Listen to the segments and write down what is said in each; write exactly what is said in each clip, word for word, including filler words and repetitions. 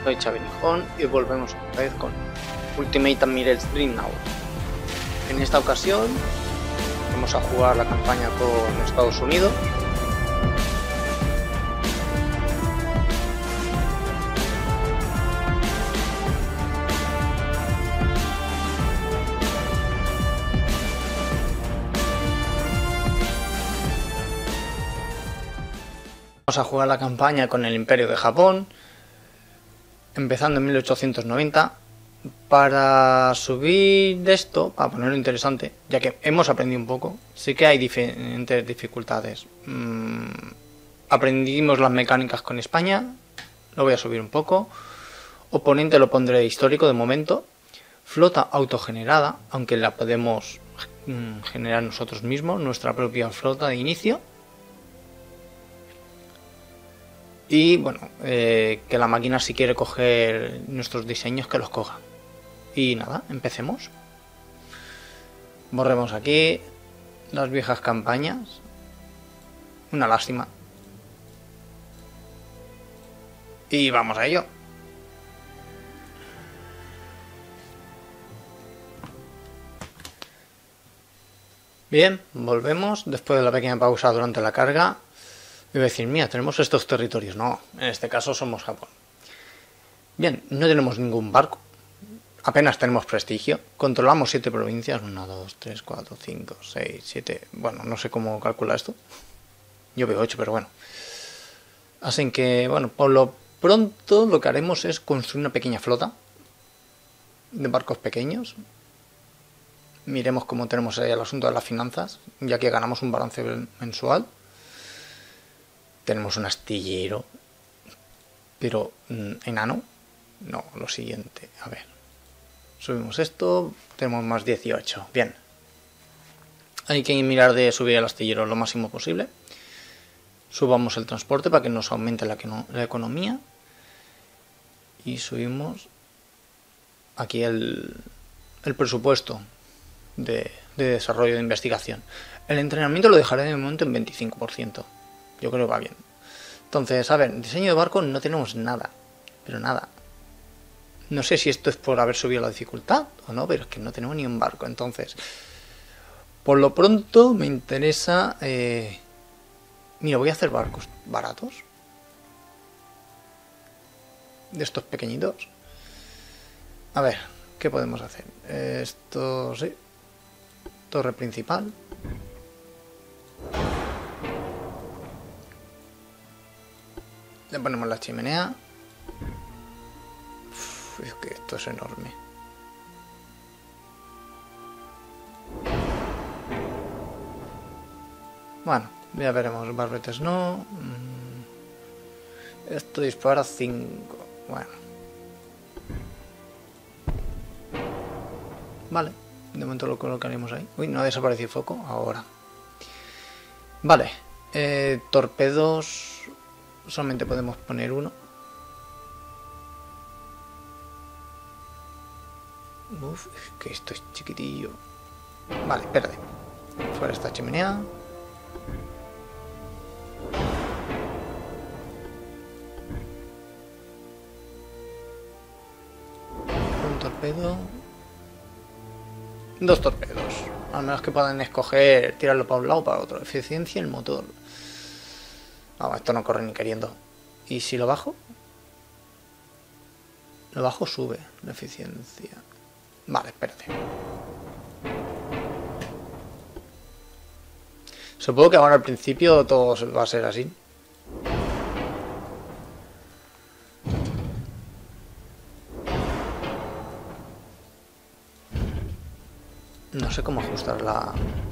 soy Xavi Nijón y volvemos otra vez con Ultimate Admirals Dreadnought. En esta ocasión vamos a jugar la campaña con Estados Unidos. Vamos a jugar la campaña con el Imperio de Japón, empezando en mil ochocientos noventa. Para subir esto, para ponerlo interesante, ya que hemos aprendido un poco, sí que hay diferentes dificultades. Mm, aprendimos las mecánicas con España, lo voy a subir un poco. Oponente lo pondré histórico de momento. Flota autogenerada, aunque la podemos mm, generar nosotros mismos, nuestra propia flota de inicio. Y bueno, eh, que la máquina, si quiere coger nuestros diseños, que los coja. Y nada, empecemos. Borremos aquí las viejas campañas. Una lástima. Y vamos a ello. Bien, volvemos después de la pequeña pausa durante la carga. Y voy a decir, mira, tenemos estos territorios. No, en este caso somos Japón. Bien, no tenemos ningún barco. Apenas tenemos prestigio. Controlamos siete provincias. uno, dos, tres, cuatro, cinco, seis, siete. Bueno, no sé cómo calcula esto. Yo veo ocho, pero bueno. Así que, bueno, por lo pronto lo que haremos es construir una pequeña flota de barcos pequeños. Miremos cómo tenemos ahí el asunto de las finanzas, ya que ganamos un balance mensual. Tenemos un astillero, pero mmm, enano. No, lo siguiente, a ver. Subimos esto, tenemos más dieciocho. Bien. Hay que mirar de subir el astillero lo máximo posible. Subamos el transporte para que nos aumente la, la economía. Y subimos aquí el, el presupuesto de, de desarrollo de investigación. El entrenamiento lo dejaré de momento en veinticinco por ciento. Yo creo que va bien. Entonces, a ver, diseño de barco no tenemos nada. Pero nada. No sé si esto es por haber subido la dificultad o no, pero es que no tenemos ni un barco. Entonces, por lo pronto me interesa... Eh... Mira, voy a hacer barcos baratos. De estos pequeñitos. A ver, ¿qué podemos hacer? Esto, sí. Torre principal. Le ponemos la chimenea. Uf, es que esto es enorme. Bueno, ya veremos. Barretes no. Esto dispara cinco. Bueno. Vale. De momento lo colocaremos ahí. Uy, no ha desaparecido el foco. Ahora. Vale. Eh, torpedos. Solamente podemos poner uno. Uf, es que esto es chiquitillo. Vale, espérate. Fuera esta chimenea. Un torpedo. Dos torpedos. Al menos que puedan escoger tirarlo para un lado o para otro. Eficiencia el motor. No, esto no corre ni queriendo. ¿Y si lo bajo? Lo bajo, sube la eficiencia. Vale, espérate. Supongo que ahora al principio todo va a ser así. No sé cómo ajustar la...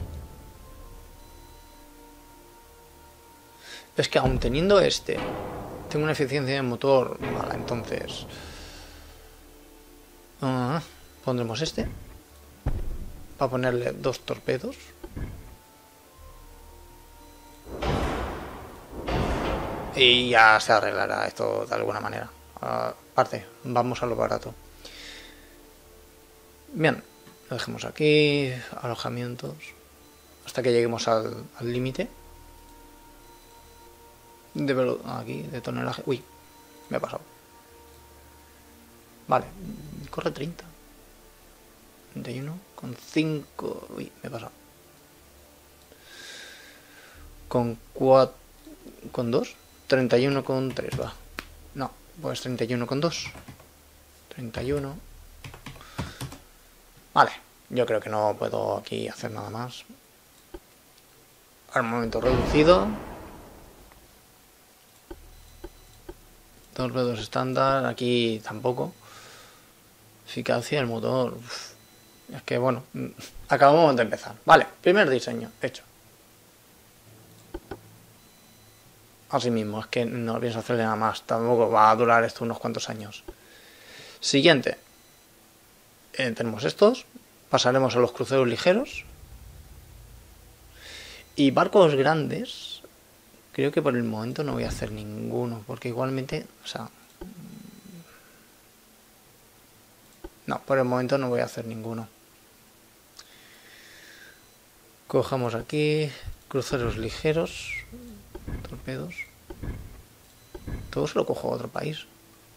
Es que aún teniendo este, tengo una eficiencia de motor mala, entonces... Uh, pondremos este. Para ponerle dos torpedos. Y ya se arreglará esto de alguna manera. Aparte, vamos a lo barato. Bien, lo dejemos aquí. Alojamientos. Hasta que lleguemos al límite. De aquí, de tonelaje. Uy, me ha pasado. Vale, corre treinta. treinta y uno con cinco. Uy, me he pasado. Con cuatro. ¿Con dos? treinta y uno con tres, va. No, pues treinta y uno con dos. treinta y uno. Vale, yo creo que no puedo aquí hacer nada más. Armamento reducido. Torpedos estándar, aquí tampoco. Eficacia del motor. Uf. Es que bueno, acabamos de empezar. Vale, primer diseño, hecho. Así mismo, es que no pienso hacerle nada más. Tampoco va a durar esto unos cuantos años. Siguiente. Eh, tenemos estos. Pasaremos a los cruceros ligeros. Y barcos grandes. Creo que por el momento no voy a hacer ninguno. Porque igualmente, o sea... No, por el momento no voy a hacer ninguno. Cojamos aquí. Cruceros ligeros. Torpedos. Todo se lo cojo a otro país.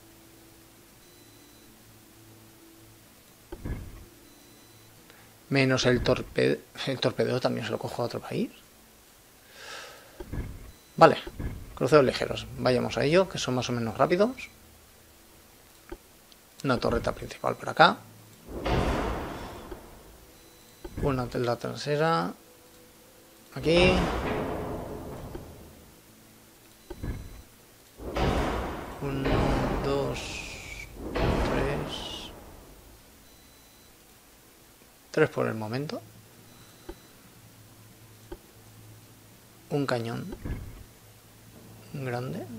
Menos el torpedo. El torpedo también se lo cojo a otro país. Vale. Cruceros ligeros. Vayamos a ello, que son más o menos rápidos. Una torreta principal por acá. Una tela trasera. Aquí. Uno, dos, tres. Tres por el momento. Un cañón. Grande.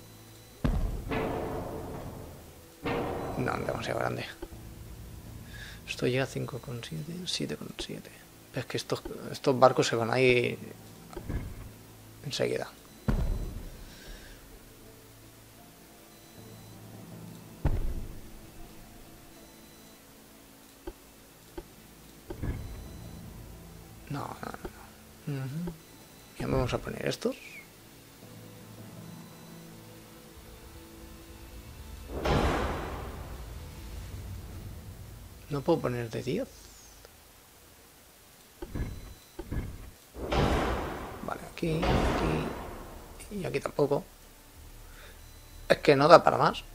No, demasiado grande. Esto llega a cinco coma siete, siete coma siete. Es que estos, estos barcos se van a ir enseguida. No, no, no. Uh-huh. Ya vamos a poner estos. No puedo poner de diez. Vale, aquí, aquí y aquí tampoco. Es que no da para más.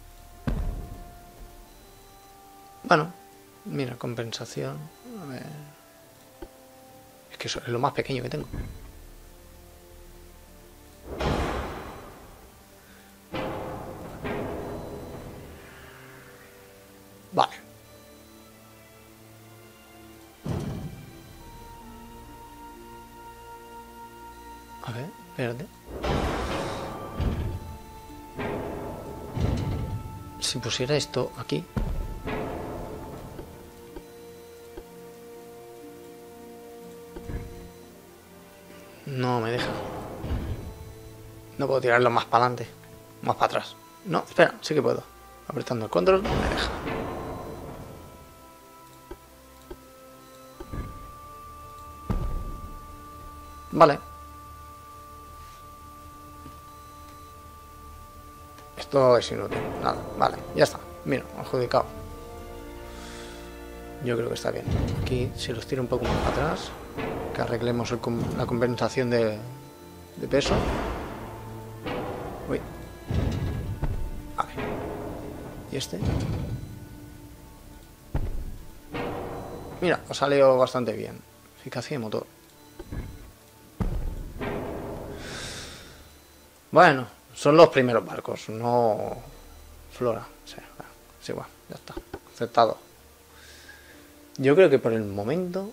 Bueno, mira, compensación. A ver. Es que eso es lo más pequeño que tengo. Vale. A ver, espérate. Si pusiera esto aquí. No me deja. No puedo tirarlo más para adelante. Más para atrás. No, espera, sí que puedo. Apretando el control me deja. Vale. Esto es inútil. Nada, vale, ya está. Mira, adjudicado. Yo creo que está bien. Aquí, si los tiro un poco más para atrás, que arreglemos el, la compensación de, de peso. Uy. Vale. ¿Y este? Mira, ha salido bastante bien. Eficacia de motor. Bueno, son los primeros barcos, no Flora. O sea, es igual, ya está. Aceptado. Yo creo que por el momento...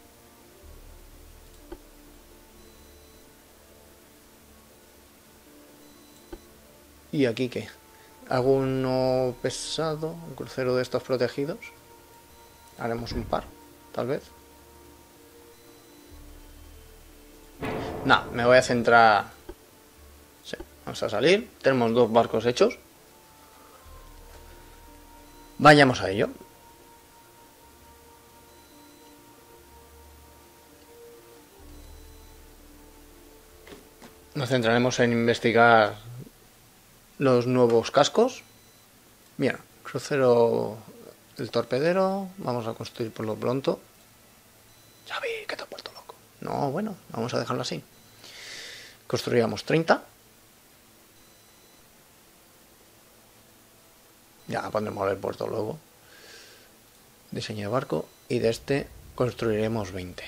¿Y aquí qué? ¿Alguno pesado? ¿Un crucero de estos protegidos? Haremos un par, tal vez. No, me voy a centrar... Sí, vamos a salir. Tenemos dos barcos hechos. Vayamos a ello. Nos centraremos en investigar los nuevos cascos. Mira, Crucero, el torpedero, vamos a construir por lo pronto. Ya vi que te has vuelto loco. No, bueno, vamos a dejarlo así. Construíamos treinta. Ya pondremos el puerto luego. Diseño de barco. Y de este construiremos veinte.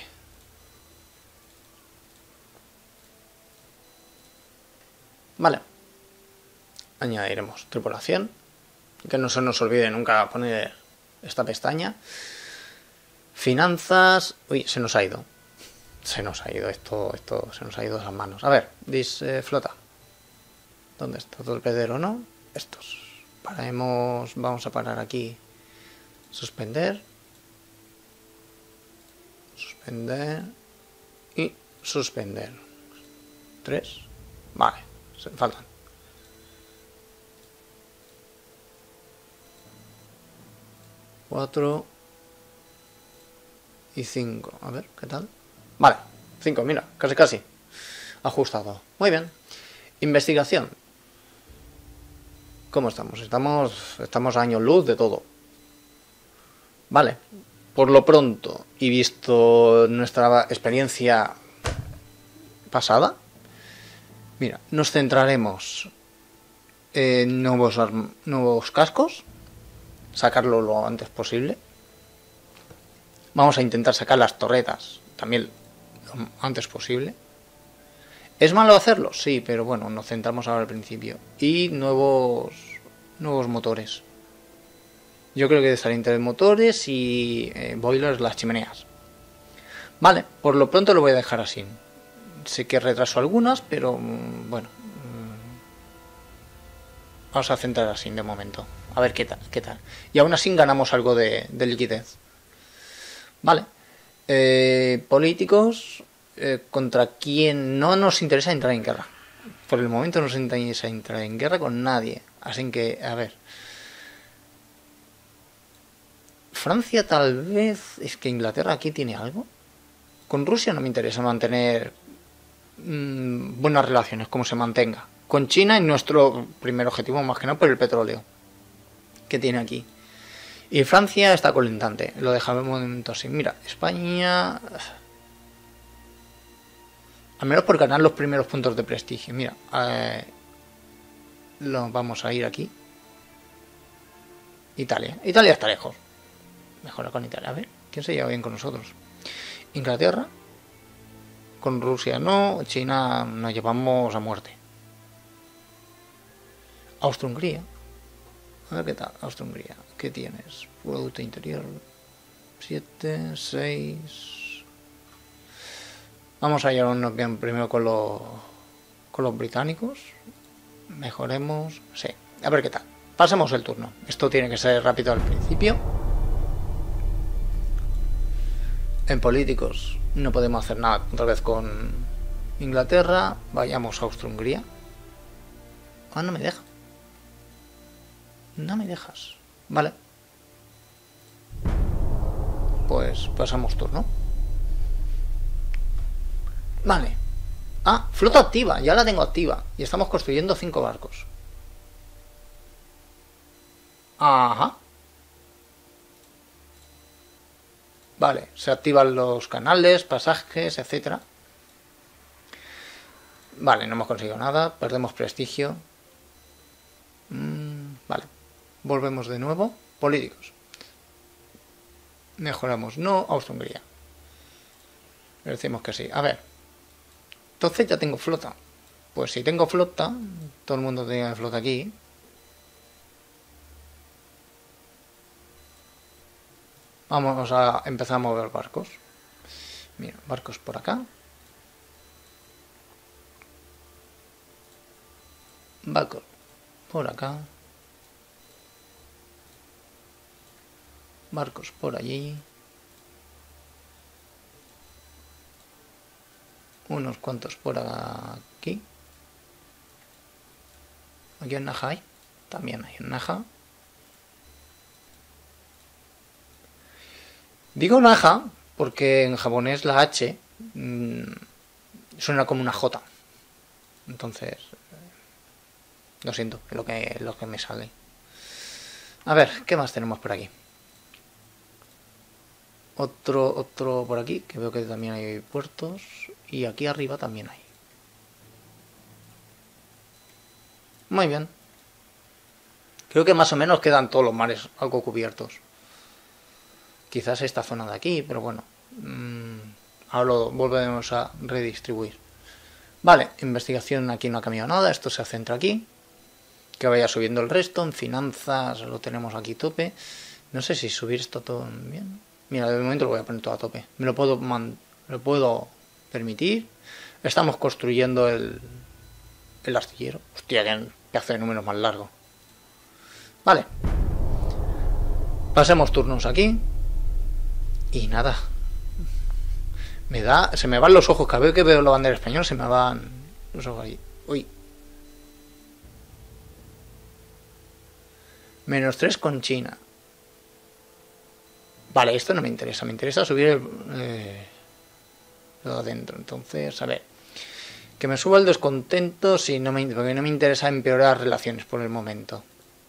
Vale. Añadiremos tripulación. Que no se nos olvide nunca poner esta pestaña. Finanzas. Uy, se nos ha ido. Se nos ha ido esto, esto se nos ha ido de las manos. A ver, dice flota. ¿Dónde está? Torpedero, ¿no? Estos. Paremos. Vamos a parar aquí. Suspender. Suspender. Y suspender. Tres. Vale. Se faltan. Cuatro. Y cinco. A ver, ¿qué tal? Vale. Cinco, mira. Casi, casi. Ajustado. Muy bien. Investigación. ¿Cómo estamos? Estamos, estamos a años luz de todo. Vale. Por lo pronto, y visto nuestra experiencia pasada, mira, nos centraremos en nuevos, nuevos cascos, sacarlo lo antes posible. Vamos a intentar sacar las torretas también lo antes posible. ¿Es malo hacerlo? Sí, pero bueno, nos centramos ahora al principio. Y nuevos, nuevos motores. Yo creo que estaría entre motores y eh, boilers, las chimeneas. Vale, por lo pronto lo voy a dejar así. Sé que retraso algunas, pero mmm, bueno. Mmm, vamos a centrar así de momento. A ver qué tal, qué tal. Y aún así ganamos algo de, de liquidez. Vale. Eh, políticos. Eh, ¿Contra quién? No nos interesa entrar en guerra. Por el momento no nos interesa entrar en guerra con nadie. Así que, a ver. Francia tal vez... Es que Inglaterra aquí tiene algo. Con Rusia no me interesa mantener mmm, buenas relaciones, como se mantenga. Con China es nuestro primer objetivo, más que nada por el petróleo que tiene aquí. Y Francia está colindante. Lo dejamos de momento así. Mira, España... Al menos por ganar los primeros puntos de prestigio. Mira, eh, lo vamos a ir aquí. Italia. Italia está lejos. Mejora con Italia. A ver, ¿quién se lleva bien con nosotros? Inglaterra. Con Rusia no. China nos llevamos a muerte. Austria-Hungría. A ver qué tal, Austria-Hungría. ¿Qué tienes? Producto interior. siete, seis. Vamos a llevarnos bien primero con los, con los británicos. Mejoremos. Sí. A ver qué tal. Pasemos el turno. Esto tiene que ser rápido al principio. En políticos no podemos hacer nada otra vez con Inglaterra. Vayamos a Austria-Hungría. Ah, no me deja. No me dejas. Vale. Pues pasamos turno. Vale. Ah, flota activa. Ya la tengo activa. Y estamos construyendo cinco barcos. Ajá. Vale, se activan los canales, pasajes, etcétera. Vale, no hemos conseguido nada, perdemos prestigio. Mm, vale, volvemos de nuevo. Políticos. Mejoramos, no, Austria-Hungría. Le decimos que sí. A ver, entonces ya tengo flota. Pues si tengo flota, todo el mundo tiene flota aquí. Vamos a empezar a mover barcos. Mira, barcos por acá. Barcos por acá. Barcos por allí. Unos cuantos por aquí. Aquí en Naja hay. También hay en Naja. Digo Naja porque en japonés la H mmm, suena como una J. Entonces, eh, lo siento, es lo que, lo que me sale. A ver, ¿qué más tenemos por aquí? Otro, otro por aquí, que veo que también hay puertos. Y aquí arriba también hay. Muy bien. Creo que más o menos quedan todos los mares algo cubiertos. Quizás esta zona de aquí, pero bueno. Mmm, ahora lo volvemos a redistribuir. Vale, investigación aquí no ha cambiado nada. Esto se centra aquí. Que vaya subiendo el resto. En finanzas lo tenemos aquí tope. No sé si subir esto todo bien. Mira, de momento lo voy a poner todo a tope. Me lo puedo, man me lo puedo permitir. Estamos construyendo el, el astillero. Hostia, que pedazo de números más largo. Vale. Pasemos turnos aquí. Y nada. Me da... Se me van los ojos. Cada vez que veo la bandera española se me van los ojos ahí. Uy. Menos tres con China. Vale, esto no me interesa. Me interesa subir el... Eh, lo de adentro. Entonces, a ver. Que me suba el descontento. Sí, no me, porque no me interesa empeorar relaciones por el momento.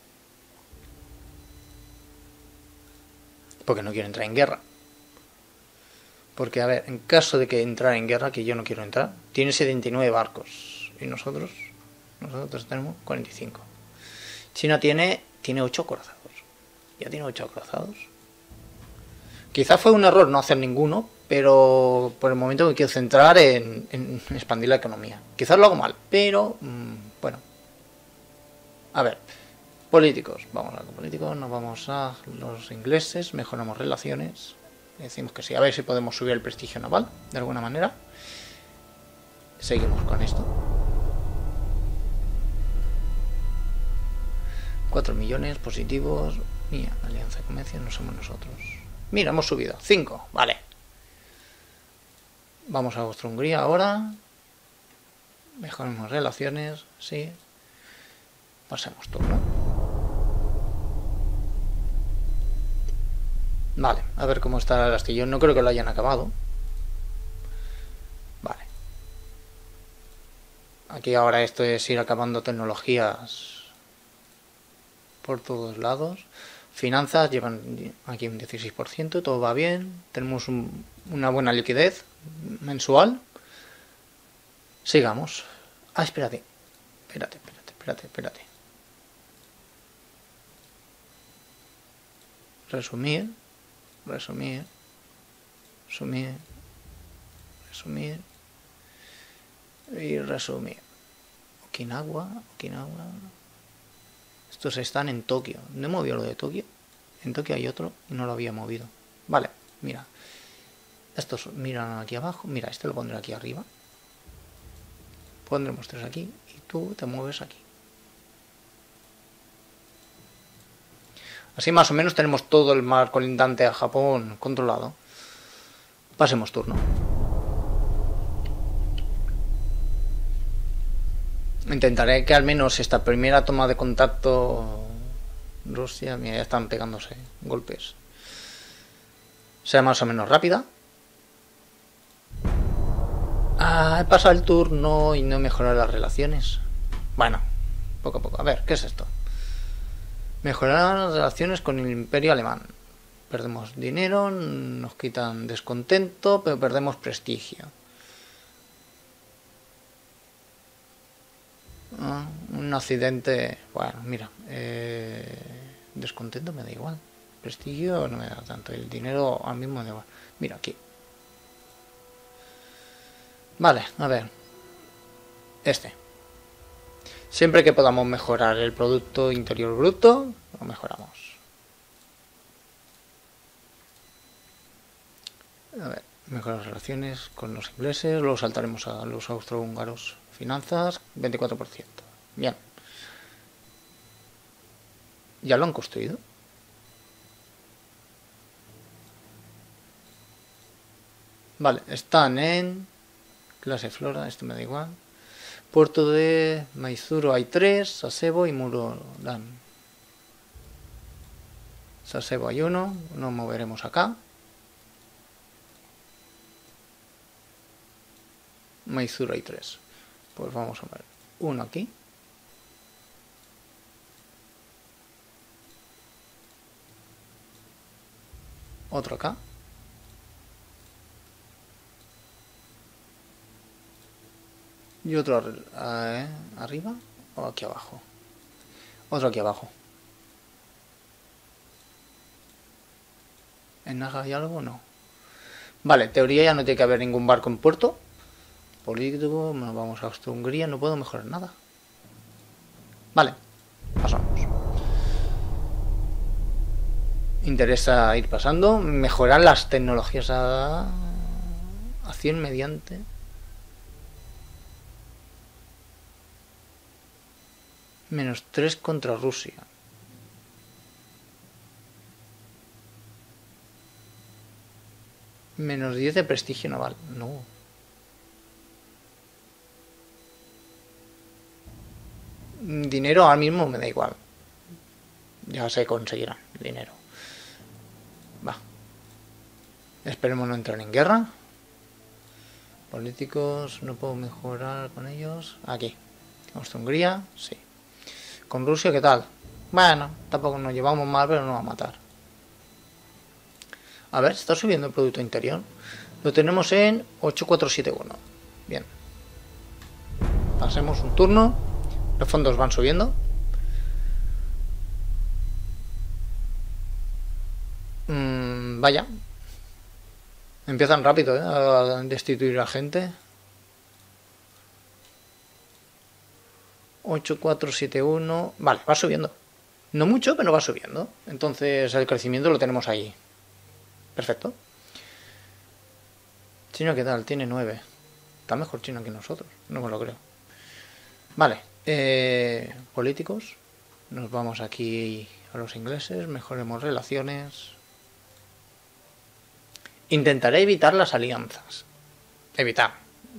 Porque no quiero entrar en guerra. Porque, a ver, en caso de que entrara en guerra, que yo no quiero entrar, tiene setenta y nueve barcos. Y nosotros, nosotros tenemos cuarenta y cinco. China tiene, tiene ocho acorazados. Ya tiene ocho acorazados. Quizás fue un error no hacer ninguno, pero por el momento me quiero centrar en, en expandir la economía. Quizás lo hago mal, pero mmm, bueno. A ver, políticos. Vamos a los políticos, nos vamos a los ingleses, mejoramos relaciones. Decimos que sí, a ver si podemos subir el prestigio naval de alguna manera. Seguimos con esto. cuatro millones positivos. Mira, alianza de comercio no somos nosotros. Mira, hemos subido. cinco, vale. Vamos a Austria-Hungría ahora. Mejoremos relaciones, sí. Pasemos turno. Vale, a ver cómo está el astillero. No creo que lo hayan acabado. Vale. Aquí ahora esto es ir acabando tecnologías por todos lados. Finanzas llevan aquí un dieciséis por ciento, todo va bien. Tenemos un, una buena liquidez mensual. Sigamos. Ah, espérate. Espérate, espérate, espérate, espérate. Resumir. Resumir. Resumir. Resumir. Y resumir. Okinawa. Okinawa. Estos están en Tokio. ¿No he movido lo de Tokio? En Tokio hay otro y no lo había movido. Vale, mira. Estos miran aquí abajo. Mira, este lo pondré aquí arriba. Pondremos tres aquí y tú te mueves aquí. Así más o menos tenemos todo el mar colindante a Japón controlado. Pasemos turno. Intentaré que al menos esta primera toma de contacto Rusia, mira, ya están pegándose golpes, sea más o menos rápida. Ah, he pasado el turno y no he mejorado las relaciones. Bueno, poco a poco. A ver, ¿qué es esto? Mejorar las relaciones con el Imperio Alemán. Perdemos dinero, nos quitan descontento, pero perdemos prestigio. Ah, un accidente. Bueno, mira, eh, descontento me da igual. Prestigio no me da tanto. El dinero al mismo me da igual. Mira aquí. Vale, a ver. Este. Siempre que podamos mejorar el Producto Interior Bruto, lo mejoramos. A ver, mejorar relaciones con los ingleses, luego saltaremos a los austrohúngaros. Finanzas, veinticuatro por ciento. Bien. ¿Ya lo han construido? Vale, están en clase flora, esto me da igual. Puerto de Maizuru hay tres, Sasebo y Muroran. Sasebo hay uno, nos moveremos acá. Maizuru hay tres. Pues vamos a ver uno aquí. Otro acá. Y otro eh, arriba o aquí abajo. Otro aquí abajo. ¿En Naga hay algo? No. Vale, teoría ya no tiene que haber ningún barco en puerto. Político, vamos a Austria-Hungría, no puedo mejorar nada. Vale, pasamos. Interesa ir pasando. Mejorar las tecnologías a, a cien mediante. Menos tres contra Rusia. Menos diez de prestigio naval. No. Dinero ahora mismo me da igual. Ya se conseguirá dinero. Va. Esperemos no entrar en guerra. Políticos, no puedo mejorar con ellos. Aquí. Austria-Hungría, sí. Con Rusia, ¿qué tal? Bueno, tampoco nos llevamos mal, pero no va a matar. A ver, está subiendo el Producto Interior. Lo tenemos en ocho cuatro siete uno. Bien. Pasemos un turno. Los fondos van subiendo. Mm, vaya. Empiezan rápido, ¿eh? A destituir a gente. ocho cuatro siete uno. Vale, va subiendo. No mucho, pero va subiendo. Entonces el crecimiento lo tenemos ahí. Perfecto. China, ¿qué tal? Tiene nueve. Está mejor China que nosotros. No me lo creo. Vale. Eh, políticos. Nos vamos aquí a los ingleses. Mejoremos relaciones. Intentaré evitar las alianzas. Evitar.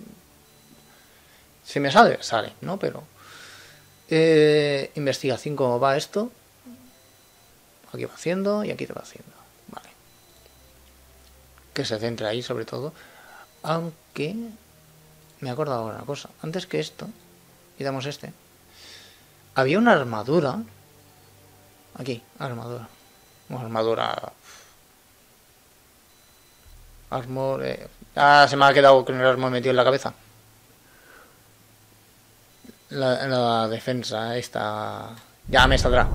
Si me sale, sale, ¿no? Pero... Eh, investigación, ¿cómo va esto? Aquí va haciendo y aquí te va haciendo. Vale. Que se centre ahí sobre todo. Aunque... Me he acordado ahora una cosa. Antes que esto... Y damos este. Había una armadura. Aquí, armadura. Una armadura... Armor... Eh. Ah, se me ha quedado con el armor metido en la cabeza. La, la defensa esta... Ya me saldrá.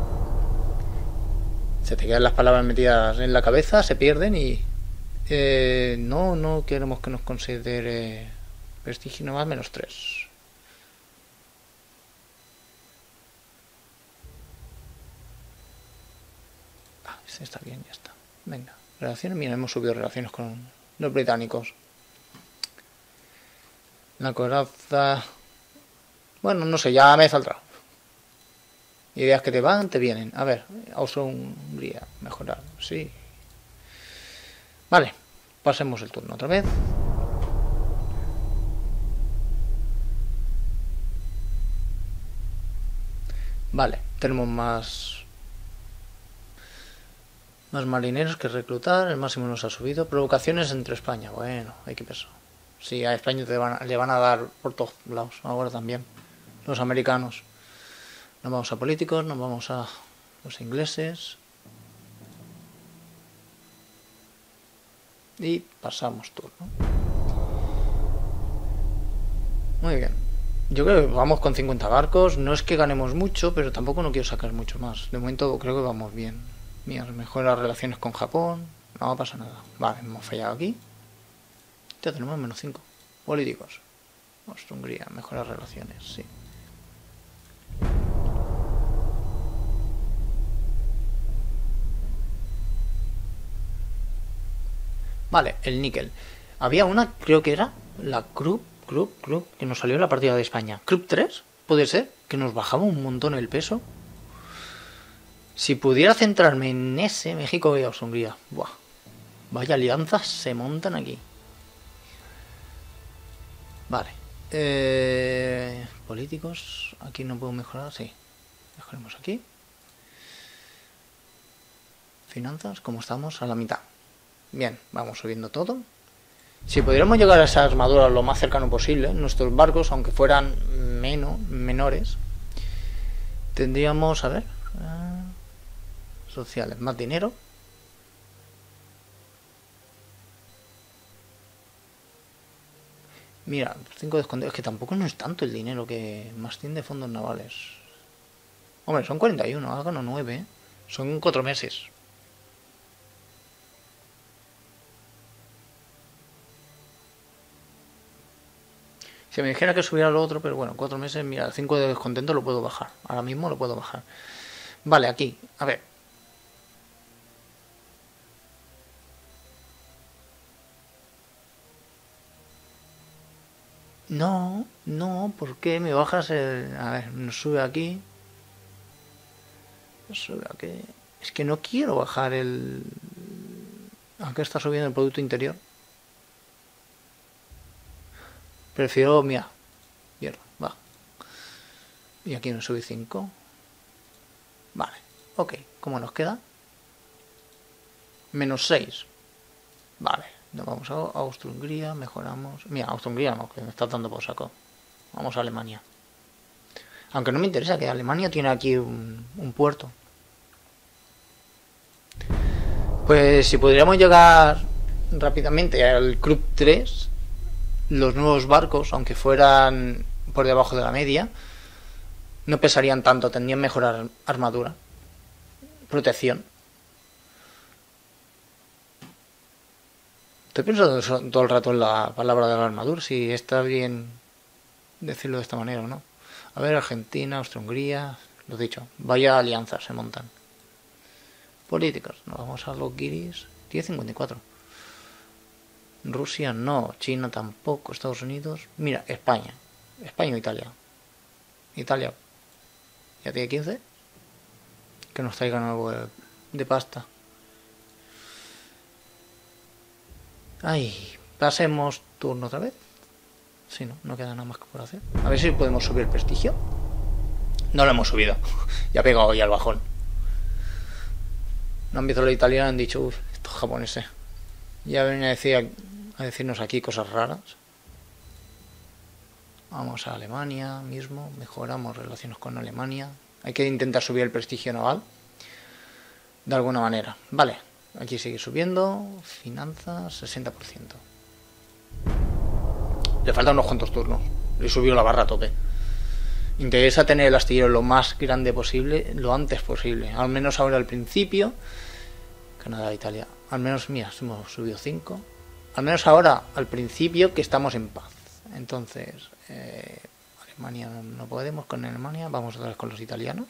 Se te quedan las palabras metidas en la cabeza, se pierden y... Eh, no, no queremos que nos considere prestigio nomás menos tres. Ah, este está bien, ya está. Venga, relaciones. Mira, hemos subido relaciones con los británicos. La coraza... Bueno, no sé, ya me he saldrá. Ideas que te van, te vienen. A ver, Austria-Hungría, mejorar, sí. Vale, pasemos el turno otra vez. Vale, tenemos más... Más marineros que reclutar, el máximo nos ha subido. Provocaciones entre España, bueno, hay que pensar. Sí, a España te van, le van a dar por todos lados, ahora también. Los americanos. Nos vamos a políticos, nos vamos a los ingleses. Y pasamos turno. Muy bien. Yo creo que vamos con cincuenta barcos. No es que ganemos mucho, pero tampoco no quiero sacar mucho más. De momento creo que vamos bien. Mira, mejor las relaciones con Japón. No va a pasar nada. Vale, hemos fallado aquí. Ya tenemos menos cinco. Políticos. Austria-Hungría, mejorar relaciones, sí. Vale, el níquel. Había una, creo que era la Krupp, Krupp, Krupp, que nos salió en la partida de España. Krupp tres, puede ser, que nos bajaba un montón el peso. Si pudiera centrarme en ese, México y Austria-Hungría. Buah, vaya alianzas se montan aquí. Vale. Eh, políticos, aquí no puedo mejorar, sí. Mejoremos aquí. Finanzas, ¿cómo estamos? A la mitad. Bien, vamos subiendo todo. Si pudiéramos llegar a esa armadura lo más cercano posible, nuestros barcos, aunque fueran menos, menores, tendríamos, a ver, uh, sociales, más dinero. Mira, cinco descontos. Es que tampoco no es tanto el dinero que más tiene fondos navales. Hombre, son cuarenta y uno, hagan nueve, ¿eh? Son cuatro meses. Si me dijera que subiera lo otro, pero bueno, cuatro meses, mira, cinco de descontento lo puedo bajar. Ahora mismo lo puedo bajar. Vale, aquí, a ver. No, no, ¿por qué me bajas el...? A ver, nos sube aquí. Nos sube aquí. Es que no quiero bajar el... Aunque está subiendo el Producto Interior. Prefiero, mira, hierro, va. Y aquí nos sube cinco. Vale, ok. ¿Cómo nos queda? Menos seis. Vale, nos vamos a Austria-Hungría, mejoramos... Mira, Austria-Hungría no, que me está dando por saco. Vamos a Alemania. Aunque no me interesa, que Alemania tiene aquí un, un puerto. Pues si podríamos llegar rápidamente al Club tres, los nuevos barcos, aunque fueran por debajo de la media, no pesarían tanto, tendrían mejor armadura, protección. Estoy pensando todo el rato en la palabra de la armadura, si está bien decirlo de esta manera o no. A ver, Argentina, Austria-Hungría, lo dicho, vaya alianzas se montan. Políticos, nos vamos a los guiris, diez cincuenta y cuatro. Rusia no, China tampoco, Estados Unidos. Mira, España, España o Italia. Italia, ya tiene quince. Que nos traigan algo de, de pasta. Ay, pasemos turno otra vez. Si no, no queda nada más que por hacer. A ver si podemos subir el prestigio. No lo hemos subido. Ya ha pegado ya el bajón. No han visto la italiana, han dicho, uff, estos japoneses. Ya ven a, decir, a decirnos aquí cosas raras. Vamos a Alemania mismo. Mejoramos relaciones con Alemania. Hay que intentar subir el prestigio naval. De alguna manera. Vale. Aquí sigue subiendo. Finanzas, sesenta por ciento. Le faltan unos cuantos turnos. Le subió la barra a tope. Interesa tener el astillero lo más grande posible, lo antes posible. Al menos ahora al principio. Canadá, Italia. Al menos, mira, hemos subido cinco. Al menos ahora, al principio, que estamos en paz. Entonces, eh, Alemania no podemos con Alemania. Vamos otra vez con los italianos.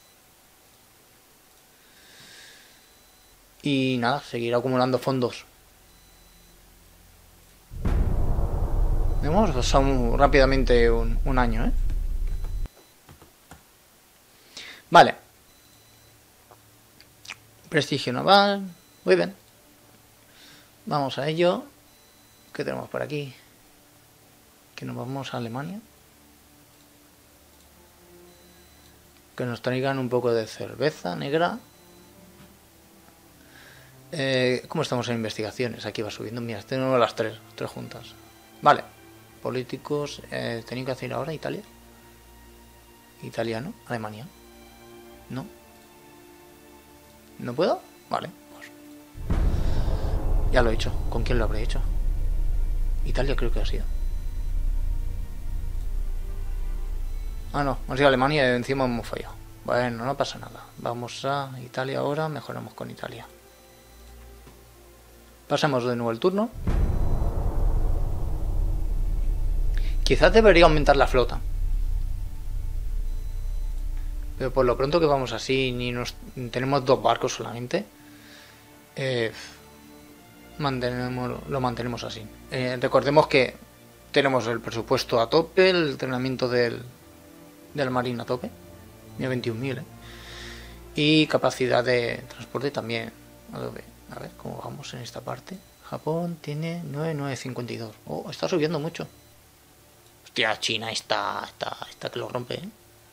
Y nada, seguir acumulando fondos. Hemos pasado rápidamente un, un año, ¿eh? Vale. Prestigio naval. Muy bien. Vamos a ello. ¿Qué tenemos por aquí? Que nos vamos a Alemania. Que nos traigan un poco de cerveza negra. Eh, ¿Cómo estamos en investigaciones? Aquí va subiendo. Mira, tenemos las tres, tres juntas. Vale. Políticos. Eh, ¿Tenía que hacer ahora Italia? Italiano. Alemania. No. ¿No puedo? Vale. Pues. Ya lo he hecho. ¿Con quién lo habré hecho? Italia creo que ha sido. Ah, no. Ha sido Alemania y encima hemos fallado. Bueno, no pasa nada. Vamos a Italia ahora. Mejoramos con Italia. Pasamos de nuevo el turno. Quizás debería aumentar la flota. Pero por lo pronto que vamos así, ni nos tenemos dos barcos solamente. Eh, mantenemos, lo mantenemos así. Eh, recordemos que tenemos el presupuesto a tope, el entrenamiento del, del marine a tope. Mira, veintiún mil, ¿eh? Y capacidad de transporte también a tope. A ver cómo vamos en esta parte. Japón tiene nueve mil novecientos cincuenta y dos. Oh, está subiendo mucho. Hostia, China está, está, está que lo rompe, ¿eh?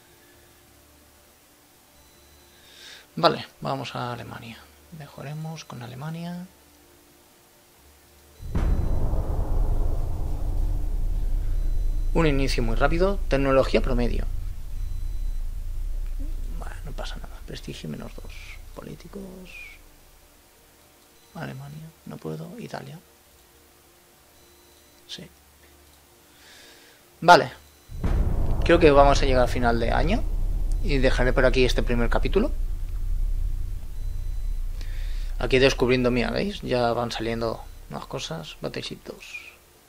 Vale, vamos a Alemania. Mejoremos con Alemania. Un inicio muy rápido. Tecnología promedio. Bueno, no pasa nada. Prestigio menos dos. Políticos. Alemania, no puedo. Italia. Sí. Vale. Creo que vamos a llegar al final de año. Y dejaré por aquí este primer capítulo. Aquí descubriendo, mira, ¿veis? Ya van saliendo unas cosas, batecitos.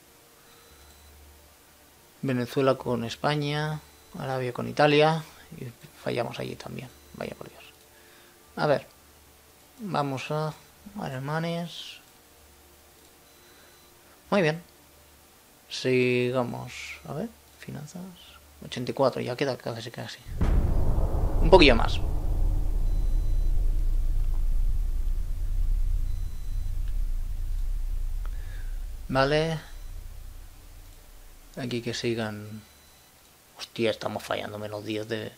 Venezuela con España, Arabia con Italia, y fallamos allí también, vaya por Dios. A ver, vamos a alemanes. Muy bien. Sigamos, a ver, finanzas, ochenta y cuatro, ya queda casi casi. Un poquillo más. Vale. Aquí que sigan. Hostia, estamos fallando menos diez de...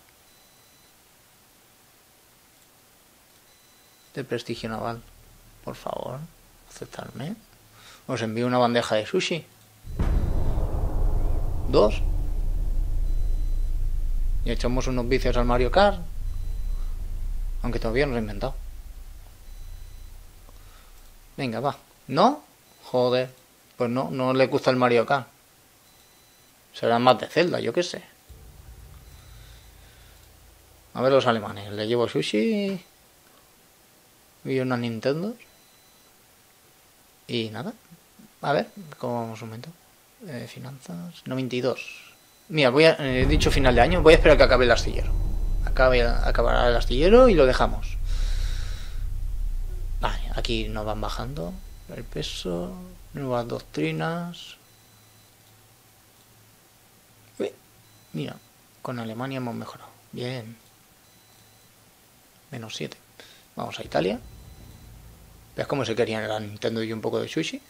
De prestigio naval. Por favor, aceptarme. Os envío una bandeja de sushi. Dos. Y echamos unos vicios al Mario Kart. Aunque todavía no lo he inventado. Venga, va. ¿No? Joder. Pues no, no le gusta el Mario Kart. Serán más de Zelda, yo qué sé. A ver los alemanes. Le llevo sushi y una Nintendo. Y nada. A ver, ¿cómo vamos un momento? Eh, finanzas. noventa y dos. Mira, voy a, he eh, dicho final de año. Voy a esperar que acabe el astillero. Acabe, acabará el astillero y lo dejamos. Vale, aquí nos van bajando el peso. Nuevas doctrinas. Uy, mira, con Alemania hemos mejorado. Bien. Menos siete. Vamos a Italia. ¿Ves cómo se querían la Nintendo y un poco de sushi?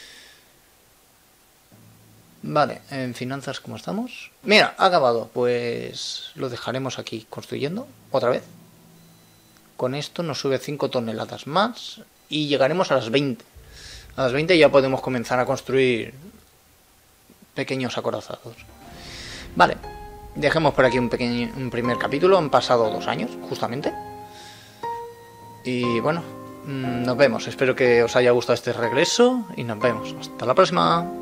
Vale, en finanzas, ¿cómo estamos? Mira, ha acabado. Pues lo dejaremos aquí construyendo otra vez. Con esto nos sube cinco toneladas más y llegaremos a las veinte. A las veinte ya podemos comenzar a construir pequeños acorazados. Vale, dejemos por aquí un, pequeño, un primer capítulo. Han pasado dos años, justamente. Y bueno, nos vemos. Espero que os haya gustado este regreso y nos vemos. Hasta la próxima.